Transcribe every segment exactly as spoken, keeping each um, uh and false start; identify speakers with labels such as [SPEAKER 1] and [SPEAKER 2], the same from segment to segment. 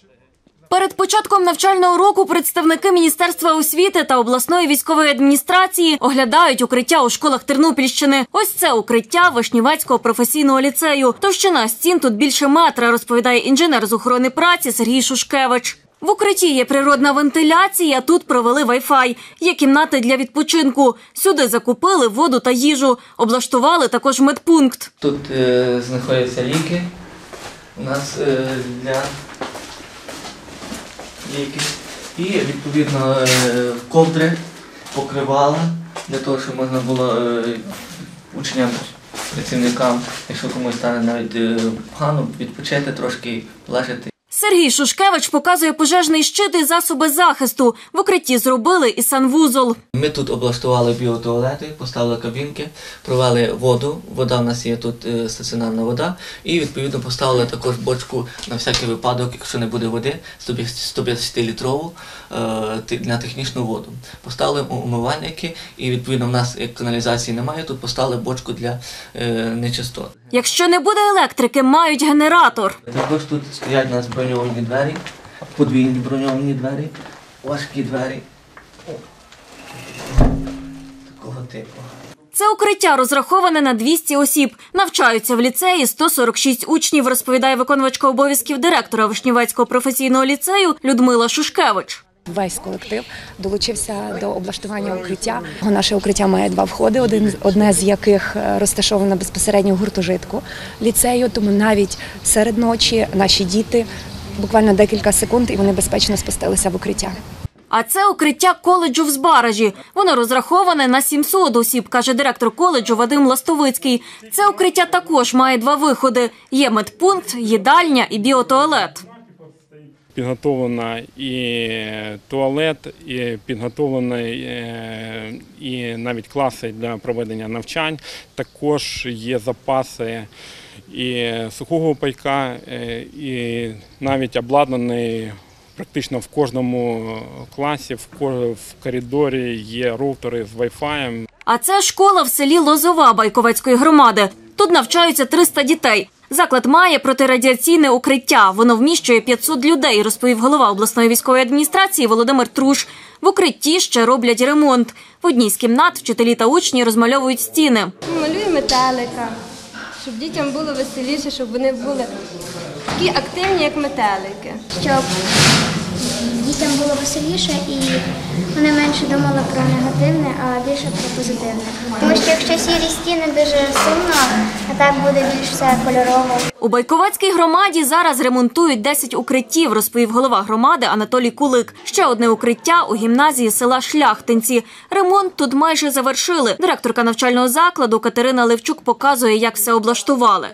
[SPEAKER 1] Перед початком навчального року представники Міністерства освіти та обласної військової адміністрації оглядають укриття у школах Тернопільщини. Ось це укриття Вишнівецького професійного ліцею. Товщина стін тут більше метра, розповідає інженер з охорони праці Сергій Шушкевич. В укритті є природна вентиляція, тут провели вай-фай. Є кімнати для відпочинку. Сюди закупили воду та їжу. Облаштували також медпункт.
[SPEAKER 2] Тут е, знаходяться ліки. У нас е, для ліки. І, відповідно, е, ковдри, покривала, для того, щоб можна було е, учням, працівникам, якщо комусь стане навіть е, погано, відпочити трошки, лежати.
[SPEAKER 1] Сергій Шушкевич показує пожежний щит і засоби захисту. В укритті зробили і санвузол.
[SPEAKER 2] Ми тут облаштували біотуалети, поставили кабінки, провели воду. Вода в нас є тут стаціонарна вода. І, відповідно, поставили також бочку на всякий випадок, якщо не буде води, сто п'ятдесятилітрову на технічну воду. Поставили умивальники і, відповідно, в нас, як каналізації немає, тут поставили бочку для нечистот.
[SPEAKER 1] Якщо не буде електрики, мають генератор.
[SPEAKER 2] Також тут стоять у нас броньовані двері, подвійні броньовані двері, важкі двері. Такого типу.
[SPEAKER 1] Це укриття розраховане на двісті осіб. Навчаються в ліцеї сто сорок шість учнів, розповідає виконувачка обов'язків директора Вишнівецького професійного ліцею Людмила Шушкевич.
[SPEAKER 3] Весь колектив долучився до облаштування укриття. Наше укриття має два входи, один, одне з яких розташовано безпосередньо в гуртожитку ліцею, тому навіть серед ночі наші діти буквально декілька секунд і вони безпечно спустилися в укриття.
[SPEAKER 1] А це укриття коледжу в Збаражі. Воно розраховане на сімсот осіб, каже директор коледжу Вадим Ластовицький. Це укриття також має два виходи. Є медпункт, їдальня і біотуалет.
[SPEAKER 4] Підготовлено і туалет, і підготовлено і навіть класи для проведення навчань. Також є запаси і сухого пайка, і навіть обладнаний практично в кожному класі, в коридорі є роутери з вай-фаєм.
[SPEAKER 1] А це школа в селі Лозова Байковецької громади. Тут навчаються триста дітей. Заклад має протирадіаційне укриття. Воно вміщує п'ятсот людей, розповів голова обласної військової адміністрації Володимир Труш. В укритті ще роблять ремонт. В одній з кімнат вчителі та учні розмальовують стіни.
[SPEAKER 5] Малюємо метелика, щоб дітям було веселіше, щоб вони були такі активні, як метелики.
[SPEAKER 6] Щоб дітям було веселіше і вони менше думали про негативне, а більше про позитивне. Тому що якщо сірі стіни дуже сумно, а так буде більш все кольорово.
[SPEAKER 1] У Байковецькій громаді зараз ремонтують десять укриттів, розповів голова громади Анатолій Кулик. Ще одне укриття у гімназії села Шляхтинці. Ремонт тут майже завершили. Директорка навчального закладу Катерина Левчук показує, як все облаштували.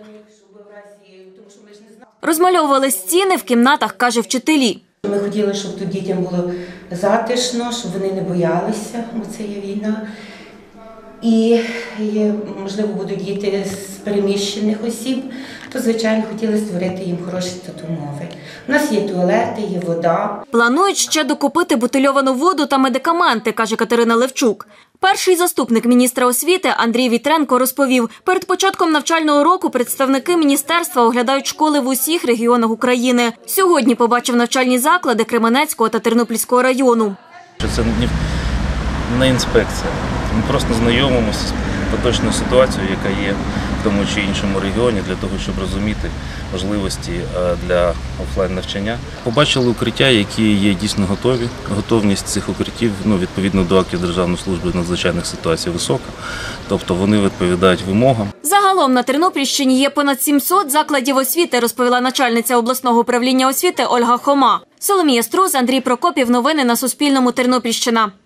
[SPEAKER 1] Розмальовували стіни в кімнатах, каже, вчителі.
[SPEAKER 7] Ми хотіли, щоб тут дітям було затишно, щоб вони не боялися, бо це є війна. І, можливо, будуть діти з переміщених осіб, то, звичайно, хотіли створити їм хороші тут умови. У нас є туалети, є вода.
[SPEAKER 1] Планують ще докупити бутильовану воду та медикаменти, каже Катерина Левчук. Перший заступник міністра освіти Андрій Вітренко розповів, перед початком навчального року представники міністерства оглядають школи в усіх регіонах України. Сьогодні побачив навчальні заклади Кременецького та Тернопільського району.
[SPEAKER 8] Це не інспекція. Ми просто знайомимося з поточною ситуацією, яка є в тому чи іншому регіоні, для того, щоб розуміти можливості для офлайн-навчання. Побачили укриття, які є дійсно готові. Готовність цих укриттів, ну, відповідно до актів Державної служби з надзвичайних ситуацій, висока. Тобто вони відповідають вимогам.
[SPEAKER 1] Загалом на Тернопільщині є понад сімсот закладів освіти, розповіла начальниця обласного управління освіти Ольга Хома. Соломія Струс, Андрій Прокопів. Новини на Суспільному. Тернопільщина.